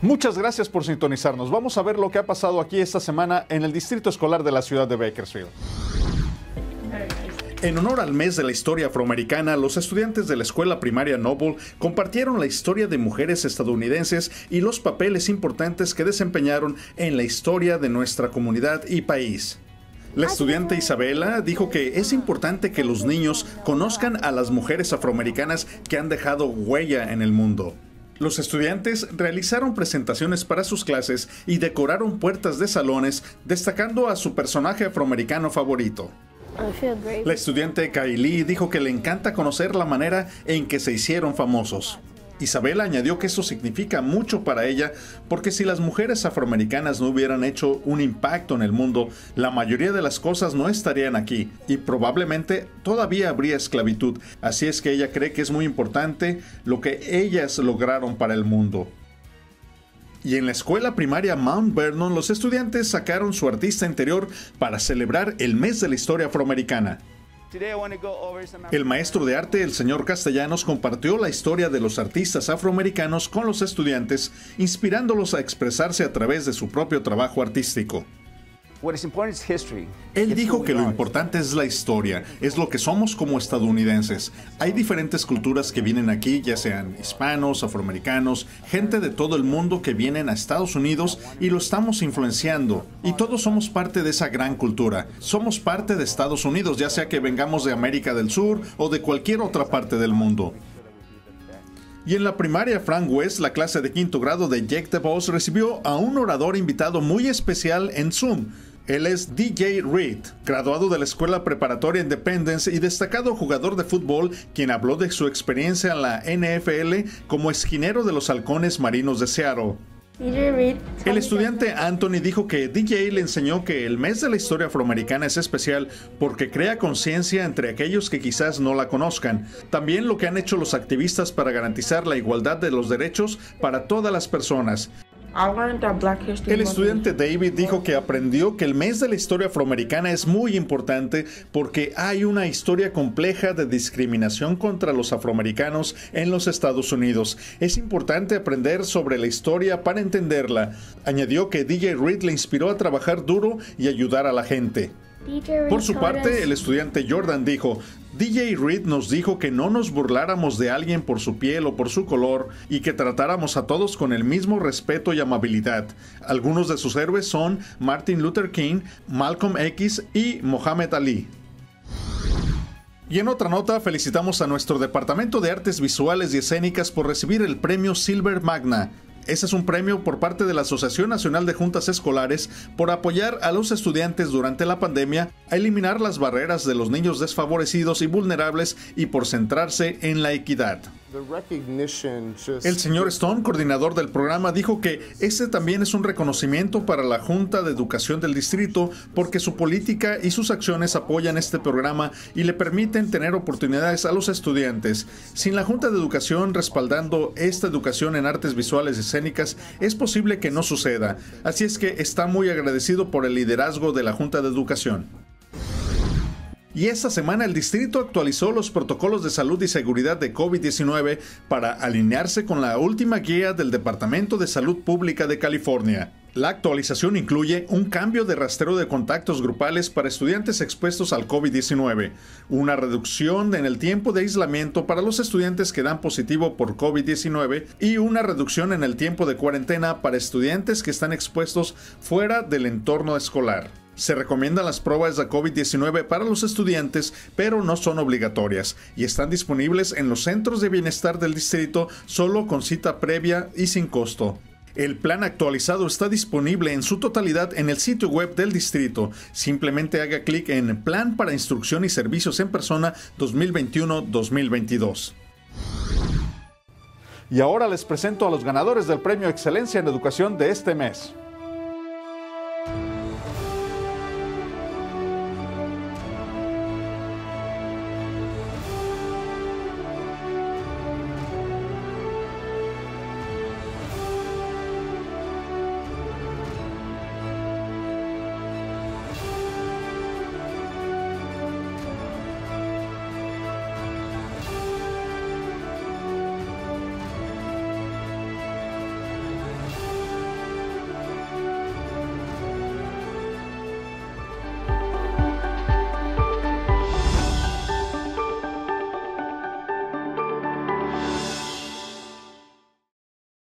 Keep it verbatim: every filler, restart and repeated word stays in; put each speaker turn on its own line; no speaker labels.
Muchas gracias por sintonizarnos. Vamos a ver lo que ha pasado aquí esta semana en el Distrito Escolar de la ciudad de Bakersfield. En honor al mes de la historia afroamericana, los estudiantes de la escuela primaria Noble compartieron la historia de mujeres estadounidenses y los papeles importantes que desempeñaron en la historia de nuestra comunidad y país. La estudiante Isabela dijo que es importante que los niños conozcan a las mujeres afroamericanas que han dejado huella en el mundo. Los estudiantes realizaron presentaciones para sus clases y decoraron puertas de salones, destacando a su personaje afroamericano favorito. La estudiante Kylie dijo que le encanta conocer la manera en que se hicieron famosos. Isabela añadió que eso significa mucho para ella porque si las mujeres afroamericanas no hubieran hecho un impacto en el mundo, la mayoría de las cosas no estarían aquí y probablemente todavía habría esclavitud. Así es que ella cree que es muy importante lo que ellas lograron para el mundo. Y en la escuela primaria Mount Vernon, los estudiantes sacaron su artista interior para celebrar el mes de la historia afroamericana. El maestro de arte, el señor Castellanos, compartió la historia de los artistas afroamericanos con los estudiantes, inspirándolos a expresarse a través de su propio trabajo artístico. Él dijo que lo importante es la historia, es lo que somos como estadounidenses. Hay diferentes culturas que vienen aquí, ya sean hispanos, afroamericanos, gente de todo el mundo que vienen a Estados Unidos y lo estamos influenciando. Y todos somos parte de esa gran cultura. Somos parte de Estados Unidos, ya sea que vengamos de América del Sur o de cualquier otra parte del mundo. Y en la primaria Frank West, la clase de quinto grado de Jake DeVos recibió a un orador invitado muy especial en Zoom. Él es D J Reed, graduado de la escuela preparatoria Independence y destacado jugador de fútbol, quien habló de su experiencia en la N F L como esquinero de los Halcones Marinos de Seattle. El estudiante Anthony dijo que D J le enseñó que el mes de la historia afroamericana es especial porque crea conciencia entre aquellos que quizás no la conozcan. También lo que han hecho los activistas para garantizar la igualdad de los derechos para todas las personas. El estudiante David dijo que aprendió que el mes de la historia afroamericana es muy importante porque hay una historia compleja de discriminación contra los afroamericanos en los Estados Unidos. Es importante aprender sobre la historia para entenderla. Añadió que D J Reed le inspiró a trabajar duro y ayudar a la gente. Por su parte, el estudiante Jordan dijo: D J Reed nos dijo que no nos burláramos de alguien por su piel o por su color y que tratáramos a todos con el mismo respeto y amabilidad. Algunos de sus héroes son Martin Luther King, Malcolm X y Muhammad Ali. Y en otra nota, felicitamos a nuestro Departamento de Artes Visuales y Escénicas por recibir el premio Silver Magna. Ese es un premio por parte de la Asociación Nacional de Juntas Escolares por apoyar a los estudiantes durante la pandemia a eliminar las barreras de los niños desfavorecidos y vulnerables y por centrarse en la equidad. El señor Stone, coordinador del programa, dijo que este también es un reconocimiento para la Junta de Educación del Distrito porque su política y sus acciones apoyan este programa y le permiten tener oportunidades a los estudiantes. Sin la Junta de Educación respaldando esta educación en artes visuales y escénicas, es posible que no suceda. Así es que está muy agradecido por el liderazgo de la Junta de Educación. Y esta semana el distrito actualizó los protocolos de salud y seguridad de COVID diecinueve para alinearse con la última guía del Departamento de Salud Pública de California. La actualización incluye un cambio de rastreo de contactos grupales para estudiantes expuestos al COVID diecinueve, una reducción en el tiempo de aislamiento para los estudiantes que dan positivo por COVID diecinueve y una reducción en el tiempo de cuarentena para estudiantes que están expuestos fuera del entorno escolar. Se recomiendan las pruebas de COVID diecinueve para los estudiantes, pero no son obligatorias y están disponibles en los centros de bienestar del distrito solo con cita previa y sin costo. El plan actualizado está disponible en su totalidad en el sitio web del distrito. Simplemente haga clic en Plan para Instrucción y Servicios en Persona dos mil veintiuno dos mil veintidós. Y ahora les presento a los ganadores del Premio Excelencia en Educación de este mes.